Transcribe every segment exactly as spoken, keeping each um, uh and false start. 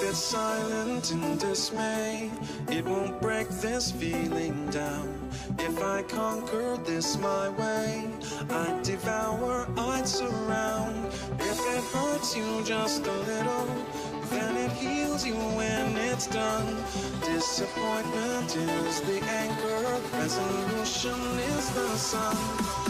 it's silent in dismay, it won't break this feeling down. If I conquer this my way, I'd devour, I'd surround. If it hurts you just a little, then it heals you when it's done. Disappointment is the anchor, resolution is the sun.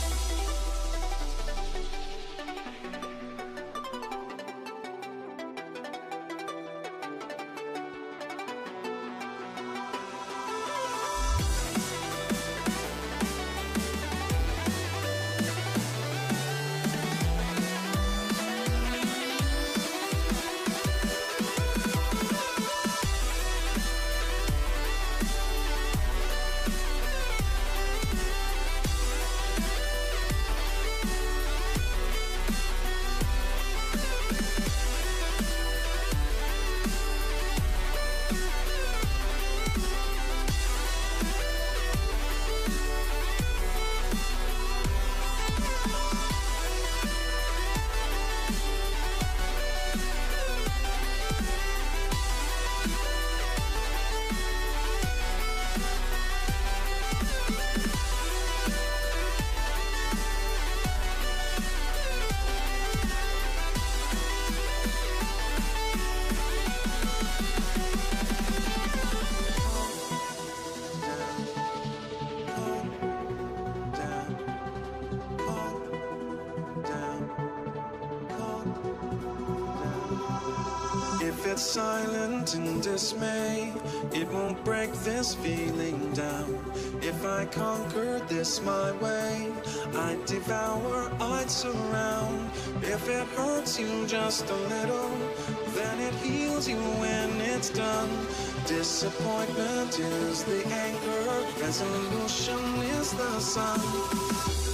If it's silent in dismay, it won't break this feeling down. If I conquer this my way, I'd devour, I'd surround. If it hurts you just a little, then it heals you when it's done. Disappointment is the anchor, resolution is the sun.